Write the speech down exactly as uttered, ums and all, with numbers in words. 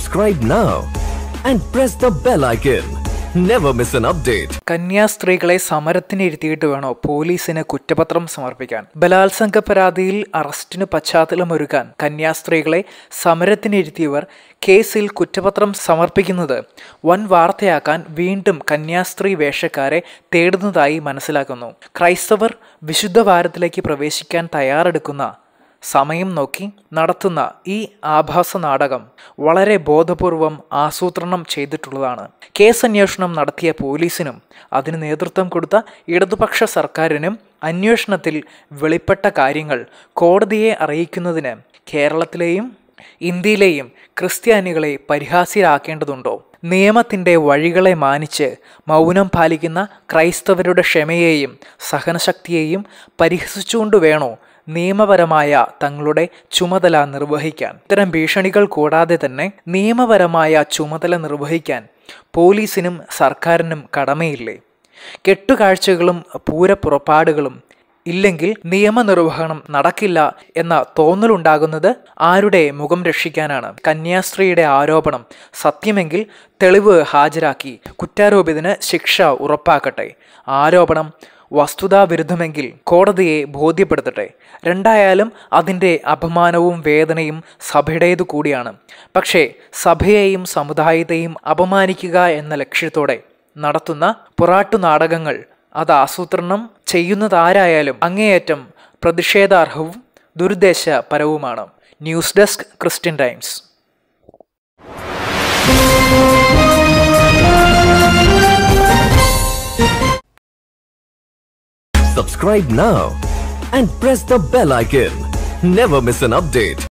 Subscribe now and press the bell icon. Never miss an update. കന്യാസ്ത്രീകളെ സമരത്തിനിരുത്തിയിട്ട് വേണോ പോലീസിന് കുറ്റപത്രം സമർപ്പിക്കാൻ? ബലാത്സംഗ പരാതിയിൽ അറസ്റ്റിന് പശ്ചാത്തലമൊരുക്കാൻ കന്യാസ്ത്രീകളെ സമരത്തിനിരുത്തിയവർ കേസിൽ കുറ്റപത്രം സമർപ്പിക്കുന്നത് വൻ വാർത്തയാക്കാൻ വീണ്ടും കന്യാസ്ത്രീ വേഷക്കാരെ തേടുന്നതായി മനസ്സിലാക്കുന്നു. ക്രൈസ്തവർ വിശുദ്ധ വാരത്തിലേക്ക് പ്രവേശിക്കാൻ തയ്യാറെടുക്കുന്ന സമയം നോക്കി നടത്തുന്ന ഈ ആഭാസ നാടകം വളരെ ബോധപൂർവം ആസൂത്രണം ചെയ്തിട്ടുള്ളതാണ്. കേസന്വേഷണം നടത്തിയ പോലീസിനും അതിന് നേതൃത്വം കൊടുത്ത ഇടതുപക്ഷ സർക്കാരിനും അന്വേഷണത്തിൽ വെളിപ്പെട്ട കാര്യങ്ങൾ കോടതിയെ അറിയിക്കുന്നതിന് കേരളത്തിലെയും ഇന്ത്യയിലെയും ക്രിസ്ത്യാനികളെ പരിഹാസ്യരാക്കേണ്ടതുണ്ടോ? നിയമത്തിൻ്റെ വഴികളെ മാനിച്ച് മൗനം പാലിക്കുന്ന ക്രൈസ്തവരുടെ ക്ഷമയെയും സഹനശക്തിയെയും പരിഹസിച്ചുകൊണ്ട് വേണോ നിയമപരമായ തങ്ങളുടെ ചുമതല നിർവഹിക്കാൻ? ഇത്തരം ഭീഷണികൾ കൂടാതെ തന്നെ നിയമപരമായ ചുമതല നിർവഹിക്കാൻ പോലീസിനും സർക്കാരിനും കടമയില്ലേ? കെട്ടുകാഴ്ചകളും പൂരപ്പുറപ്പാടുകളും ഇല്ലെങ്കിൽ നിയമനിർവഹണം നടക്കില്ല എന്ന തോന്നലുണ്ടാകുന്നത് ആരുടെ മുഖം രക്ഷിക്കാനാണ്? കന്യാസ്ത്രീയുടെ ആരോപണം സത്യമെങ്കിൽ തെളിവ് ഹാജരാക്കി കുറ്റാരോപിതന് ശിക്ഷ ഉറപ്പാക്കട്ടെ. ആരോപണം വസ്തുതാവിരുദ്ധമെങ്കിൽ കോടതിയെ ബോധ്യപ്പെടുത്തട്ടെ. രണ്ടായാലും അതിൻ്റെ അപമാനവും വേദനയും സഭയുടേതു കൂടിയാണ്. പക്ഷേ സഭയെയും സമുദായത്തെയും അപമാനിക്കുക എന്ന ലക്ഷ്യത്തോടെ നടത്തുന്ന പൊറാട്ടു നാടകങ്ങൾ അത് ആസൂത്രണം ചെയ്യുന്നതാരായാലും അങ്ങേയറ്റം പ്രതിഷേധാർഹവും ദുരുദ്ദേശപരവുമാണ്. News desk Christian Times. Subscribe now and press the bell icon. Never miss an update.